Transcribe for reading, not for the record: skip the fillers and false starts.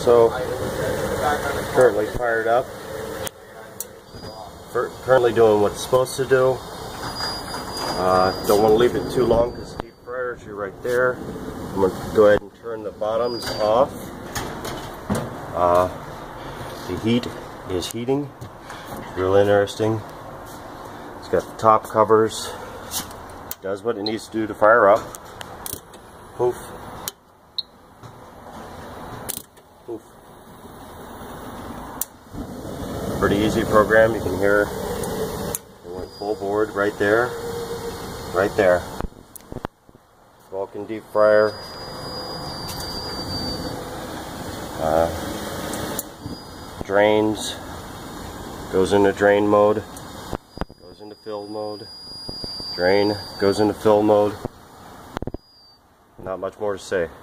So, currently fired up. Currently doing what it's supposed to do. Don't want to leave it too long because the deep fryer is right there. I'm going to go ahead and turn the bottoms off. The heat is heating. It's real interesting. It's got the top covers. Does what it needs to do to fire up. Poof. Poof. Pretty easy program. You can hear it went full board right there. Right there. Vulcan deep fryer. Drains. Goes into drain mode. Goes into fill mode. Drain. Goes into fill mode. Not much more to say.